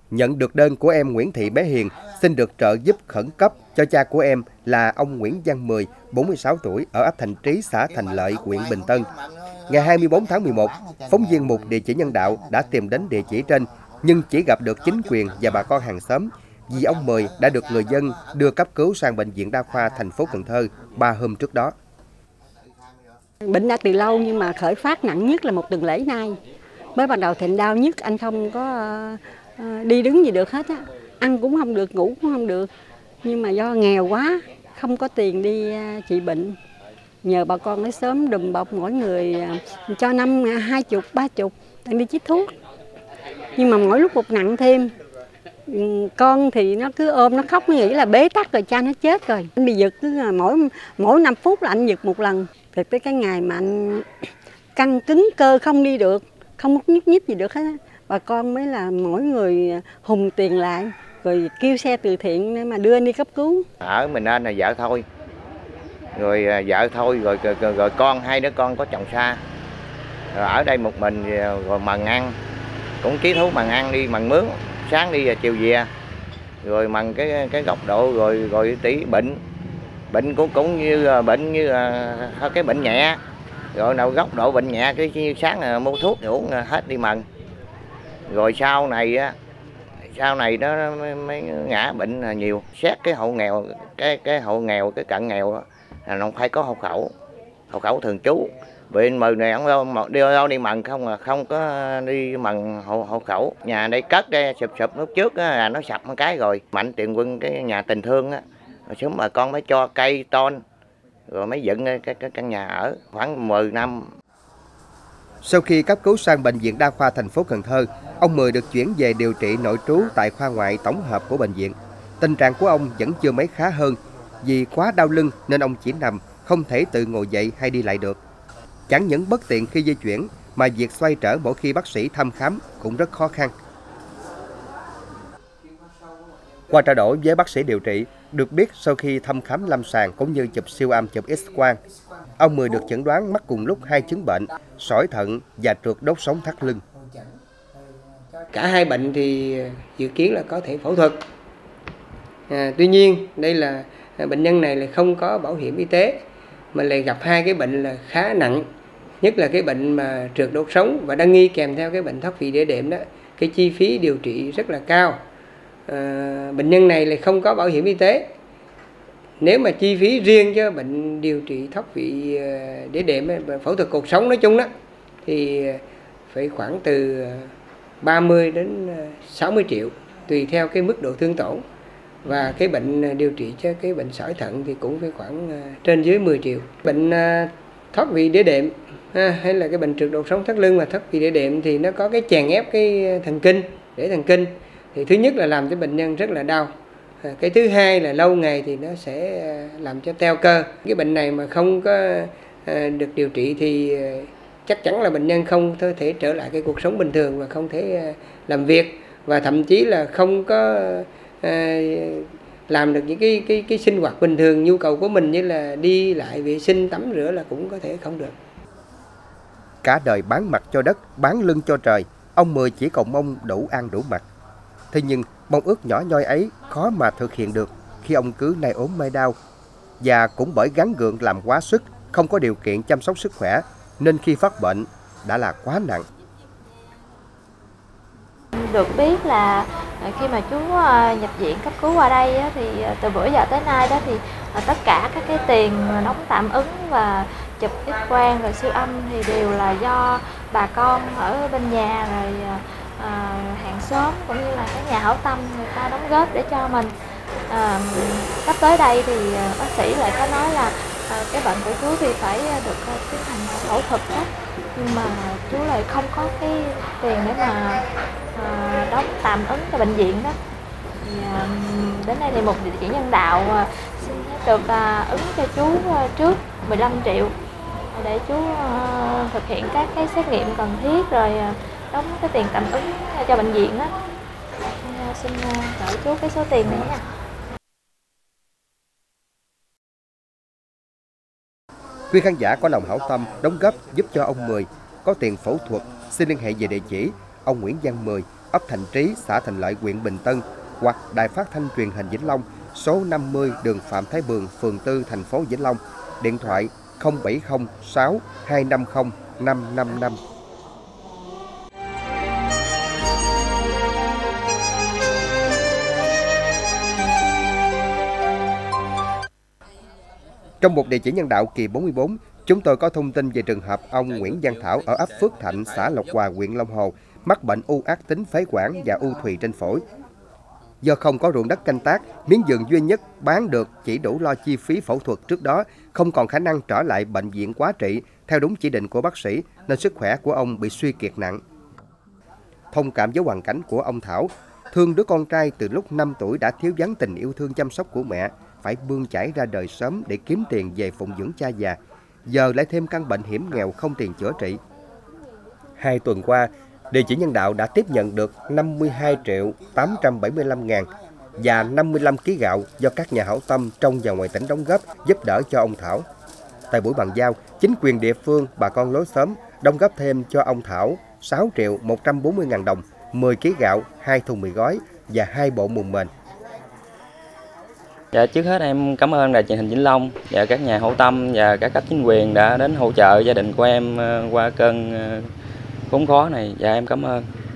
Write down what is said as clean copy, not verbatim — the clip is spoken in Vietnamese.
Nhận được đơn của em Nguyễn Thị Bé Hiền xin được trợ giúp khẩn cấp cho cha của em là ông Nguyễn Văn Mười, 46 tuổi, ở ấp Thành Trí, xã Thành Lợi, huyện Bình Tân. Ngày 24 tháng 11, phóng viên Mục Địa chỉ Nhân đạo đã tìm đến địa chỉ trên, nhưng chỉ gặp được chính quyền và bà con hàng xóm, vì ông Mười đã được người dân đưa cấp cứu sang Bệnh viện Đa khoa thành phố Cần Thơ 3 hôm trước đó. Bệnh đã từ lâu nhưng mà khởi phát nặng nhất là một tuần lễ nay. Mới bắt đầu thịnh đau nhất, anh không có đi đứng gì được hết á. Ăn cũng không được, ngủ cũng không được. Nhưng mà do nghèo quá, không có tiền đi trị bệnh. Nhờ bà con ở xóm đùm bọc mỗi người cho 20, 30 đang đi chích thuốc. Nhưng mà mỗi lúc một nặng thêm. Con thì nó cứ ôm, nó khóc, nó nghĩ là bế tắc rồi, cha nó chết rồi. Anh bị giật, cứ mỗi 5 phút là anh giật một lần. Thực tới cái ngày mà anh căng cứng cơ không đi được, không nhúc nhích gì được hết, bà con mới là mỗi người hùng tiền lại, rồi kêu xe từ thiện để mà đưa anh đi cấp cứu. Ở mình nên là vợ thôi, rồi con, 2 đứa con có chồng xa, rồi ở đây một mình, rồi mần ăn, cũng chí thú mần ăn, đi mần mướn, sáng đi và chiều về, rồi mần cái góc độ, rồi tí bệnh cũng như bệnh như cái bệnh nhẹ, rồi nào góc độ bệnh nhẹ cái sáng mua thuốc uống hết đi mần, rồi sau này nó mới ngã bệnh nhiều. Xét cái hộ nghèo, cái hộ nghèo, cái cận nghèo đó, là nó phải có hộ khẩu thường trú. Bên mời này ông đi mần không có đi mần hộ khẩu. Nhà đây cất cái sụp lúc trước là nó sập một cái rồi. Mạnh Tiền Quân cái nhà tình thương á, rồi xuống bà con mới cho cây tôn, rồi mới dựng cái căn nhà ở khoảng 10 năm. Sau khi cấp cứu sang Bệnh viện Đa khoa thành phố Cần Thơ, ông Mười được chuyển về điều trị nội trú tại khoa ngoại tổng hợp của bệnh viện. Tình trạng của ông vẫn chưa mấy khá hơn, vì quá đau lưng nên ông chỉ nằm, không thể tự ngồi dậy hay đi lại được. Chẳng những bất tiện khi di chuyển, mà việc xoay trở mỗi khi bác sĩ thăm khám cũng rất khó khăn. Qua trao đổi với bác sĩ điều trị, được biết sau khi thăm khám lâm sàng cũng như chụp siêu âm, chụp X-quang, ông Mười được chẩn đoán mắc cùng lúc 2 chứng bệnh, sỏi thận và trượt đốt sống thắt lưng. Cả hai bệnh thì dự kiến là có thể phẫu thuật. Tuy nhiên, đây là bệnh nhân này là không có bảo hiểm y tế, mà lại gặp 2 cái bệnh là khá nặng. Nhất là cái bệnh mà trượt đốt sống và đang nghi kèm theo cái bệnh thoát vị đĩa đệm đó. Cái chi phí điều trị rất là cao. Bệnh nhân này lại không có bảo hiểm y tế. Nếu mà chi phí riêng cho bệnh điều trị thoát vị đĩa đệm, phẫu thuật cột sống nói chung đó, thì phải khoảng từ 30 đến 60 triệu tùy theo cái mức độ thương tổn. Và cái bệnh điều trị cho cái bệnh sỏi thận thì cũng phải khoảng trên dưới 10 triệu. Bệnh thoát vị đĩa đệm hay là cái bệnh trượt đột sống thắt lưng và thoát vị đĩa đệm thì nó có cái chèn ép cái thần kinh, để thần kinh. Thì thứ nhất là làm cho bệnh nhân rất là đau. Cái thứ hai là lâu ngày thì nó sẽ làm cho teo cơ. Cái bệnh này mà không có được điều trị thì chắc chắn là bệnh nhân không thể trở lại cái cuộc sống bình thường và không thể làm việc, và thậm chí là không có làm được những cái sinh hoạt bình thường, nhu cầu của mình như là đi lại, vệ sinh, tắm rửa là cũng có thể không được. Cả đời bán mặt cho đất, bán lưng cho trời, ông Mười chỉ cầu mong đủ ăn đủ mặc. Thế nhưng mong ước nhỏ nhoi ấy khó mà thực hiện được khi ông cứ nay ốm mai đau, và cũng bởi gắng gượng làm quá sức, không có điều kiện chăm sóc sức khỏe, nên khi phát bệnh đã là quá nặng. Được biết là khi mà chú nhập viện cấp cứu qua đây thì từ bữa giờ tới nay đó thì tất cả các cái tiền đóng tạm ứng và chụp X-quang rồi siêu âm thì đều là do bà con ở bên nhà, rồi hàng xóm cũng như là cái nhà hảo tâm người ta đóng góp để cho mình. Sắp tới đây thì bác sĩ lại có nói là cái bệnh của chú thì phải được tiến hành phẫu thuật đó, nhưng mà chú lại không có cái tiền để mà đóng tạm ứng cho bệnh viện đó. Thì đến đây thì Mục Địa chỉ Nhân đạo xin được ứng cho chú trước 15 triệu để chú thực hiện các cái xét nghiệm cần thiết, rồi đóng cái tiền tạm ứng cho bệnh viện đó. Xin gửi chú cái số tiền này nha. Quý khán giả có lòng hảo tâm đóng góp giúp cho ông Mười có tiền phẫu thuật, xin liên hệ về địa chỉ ông Nguyễn Văn Mười, ấp Thành Trí, xã Thành Lợi, huyện Bình Tân hoặc Đài Phát thanh Truyền hình Vĩnh Long, số 50 đường Phạm Thái Bường, phường 4, thành phố Vĩnh Long, điện thoại 0706 250 555. Trong một địa chỉ nhân đạo kỳ 44, chúng tôi có thông tin về trường hợp ông Nguyễn Văn Thảo ở ấp Phước Thạnh, xã Lộc Hòa, huyện Long Hồ, mắc bệnh u ác tính phế quản và u thùy trên phổi. Do không có ruộng đất canh tác, miếng vườn duy nhất bán được chỉ đủ lo chi phí phẫu thuật trước đó, không còn khả năng trở lại bệnh viện quá trị theo đúng chỉ định của bác sĩ, nên sức khỏe của ông bị suy kiệt nặng. Thông cảm với hoàn cảnh của ông Thảo, thương đứa con trai từ lúc 5 tuổi đã thiếu vắng tình yêu thương chăm sóc của mẹ, phải bươn chải ra đời sớm để kiếm tiền về phụng dưỡng cha già. Giờ lại thêm căn bệnh hiểm nghèo không tiền chữa trị. 2 tuần qua, địa chỉ nhân đạo đã tiếp nhận được 52 triệu 875 ngàn và 55 kg gạo do các nhà hảo tâm trong và ngoài tỉnh đóng góp giúp đỡ cho ông Thảo. Tại buổi bàn giao, chính quyền địa phương, bà con lối xóm đóng góp thêm cho ông Thảo 6 triệu 140 ngàn đồng, 10 kg gạo, 2 thùng mì gói và 2 bộ mùng mền. Dạ, trước hết em cảm ơn Đài Truyền hình Vĩnh Long và các nhà hảo tâm và các cấp chính quyền đã đến hỗ trợ gia đình của em qua cơn khốn khó này. Dạ, em cảm ơn.